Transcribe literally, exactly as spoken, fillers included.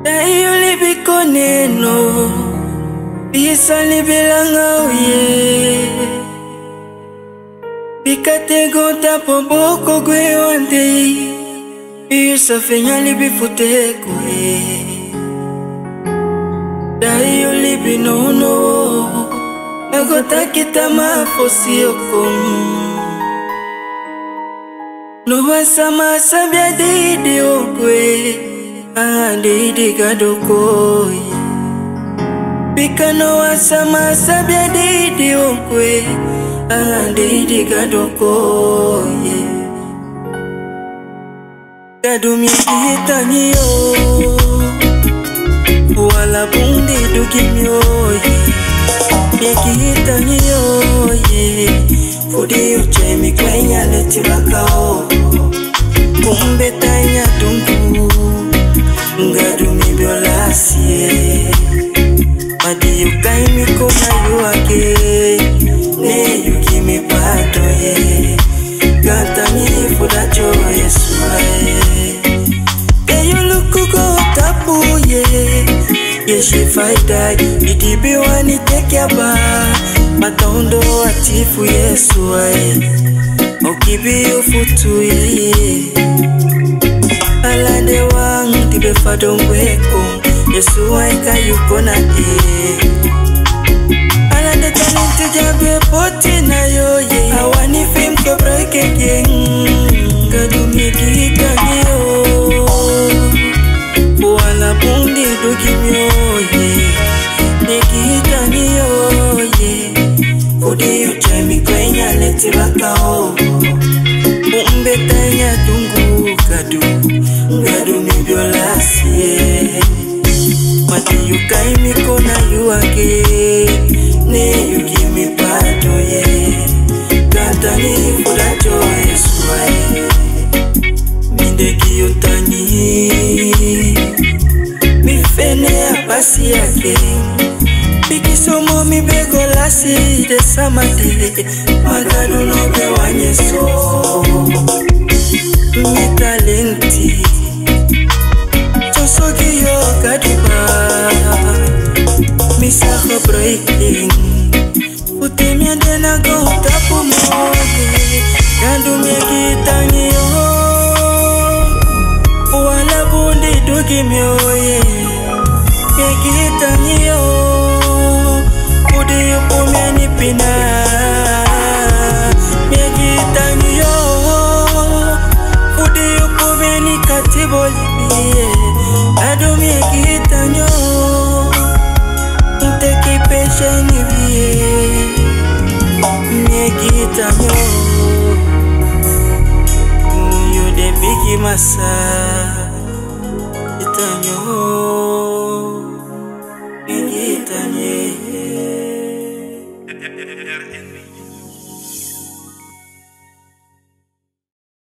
Dayo libi koneno bisa libilanga uye Bikate gota poboko gwe wante Bisa fenya libi fute kwe Dayo libi nono Nagota kita mafosi okong Nuwa sama sabia didi okwe Andi gadoko Bikano asama sabia didi okwe Andi gadoko Kadumi hitanyo Wala bundi dukimyo Yeki hitanyo Fudi uche mikwenya leti bakao Kumbe tanya tungu Ngadumi biolasie Madi yukai mikona yuake Ne yuki mipato ye Gatani fudacho yesuae Eyo luku go tapu ye Yeshi faida Idibi wani tekiaba Matondo atifu yesuae Okibi ufutu ye Alande wangu tibe fadongweko Yesu waika yuko na e Alande talenti jabe poti na yoye Awani film kebra kekeng Kadumi kita niyo Wala bundi dugimyoye Nekita niyoye Kudi uchemi kwenya leti bakao Umbe tanya tungu kadu Gadu mi biolasie Mati yukai mikona yuake Ne yuki mi pato ye Gata ni fudacho yesuae Mindeki yutani Mifene apasi yake Bikisomo mi begolasi de samade Magadu no bewanyeso Mi talenti Chosogi yo kaduba Mi sako breaking Utemi adena go tapu moye Gandu mi kitangi yo Wala bundi dugi mioye Mi kitangi yo Udi yupu meni pina Mi kitangi yo Udi yupu meni katibo libiye Adu mi kitanyo Nteki peshe nibiye Mi kitanyo You de bigi masa Kitanyo